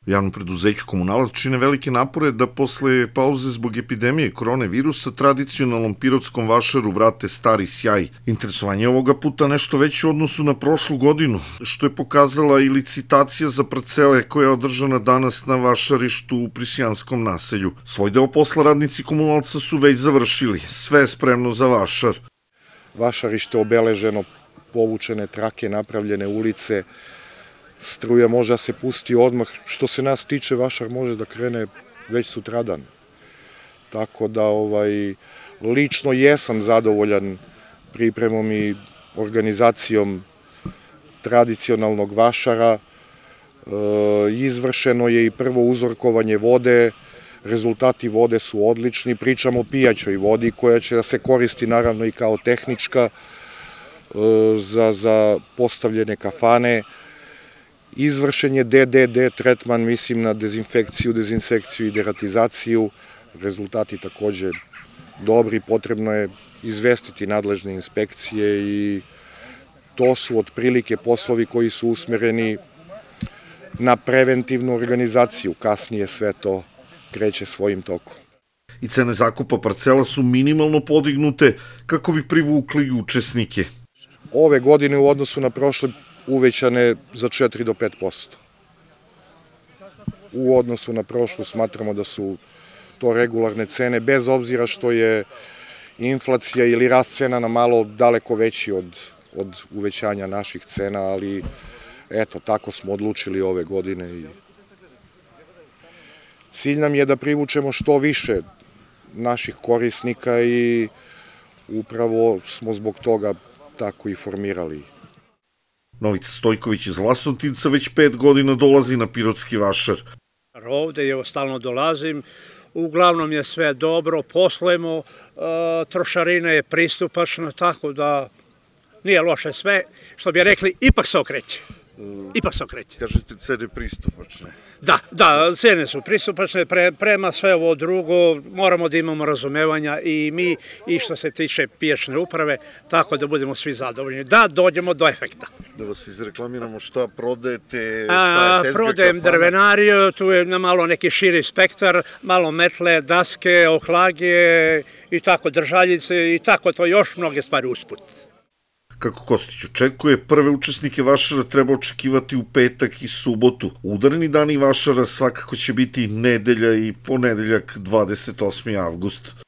Javnom preduzeću Komunalac čine velike napore da posle pauze zbog epidemije koronavirusa tradicionalnom pirotskom vašaru vrate stari sjaj. Interesovanje ovoga puta nešto veće u odnosu na prošlu godinu, što je pokazala i licitacija za parcele koja je održana danas na vašarištu u Prisjanskom naselju. Svoj deo posla radnici Komunalca su već završili, sve je spremno za vašar. Vašarište obeleženo, povučene trake, napravljene ulice, struja može da se pusti odmah. Što se nas tiče, vašar može da krene već sutradan. Tako da lično jesam zadovoljan pripremom i organizacijom tradicionalnog vašara. Izvršeno je i prvo uzorkovanje vode, rezultati vode su odlični. Pričamo o pijaćoj vodi koja će da se koristi naravno i kao tehnička za postavljene kafane. Izvršen je DDD tretman, mislim na dezinfekciju, dezinsekciju i deratizaciju. Rezultati takođe dobri, potrebno je izvestiti nadležne inspekcije i to su otprilike poslovi koji su usmereni na preventivnu organizaciju. Kasnije sve to kreće svojim tokom. I cene zakupa parcela su minimalno podignute kako bi privukli učesnike. Ove godine u odnosu na prošle uvećane za 4 do 5%. U odnosu na prošlu smatramo da su to regularne cene, bez obzira što je inflacija ili rast cena na malo daleko veći od uvećanja naših cena, ali eto, tako smo odlučili ove godine. Cilj nam je da privučemo što više naših korisnika i upravo smo zbog toga tako i formirali. Novica Stojković iz Vlasotinca već 5 godina dolazi na pirotski vašar. Ovde evo stalno dolazim, uglavnom je sve dobro, poslujemo, trošarina je pristupačna, tako da nije loše sve, što bi rekli, ipak se okreće. Ipak se okreće. Kažete cene pristupačne. Da, cene su pristupačne, prema sve ovo drugo, moramo da imamo razumevanja i mi, i što se tiče pijačne uprave, tako da budemo svi zadovoljni, da dođemo do efekta. Da vas izreklamiramo šta prodajete, šta je tezga prodajem kafana? drvenariju, tu je na malo neki širi spektar, malo metle, daske, ohlage i tako držaljice i tako to još mnoge stvari usput. Kako Kostić očekuje, prve učesnike vašara treba očekivati u petak i subotu. Udarni dani vašara svakako će biti nedelja i ponedeljak 28. avgust.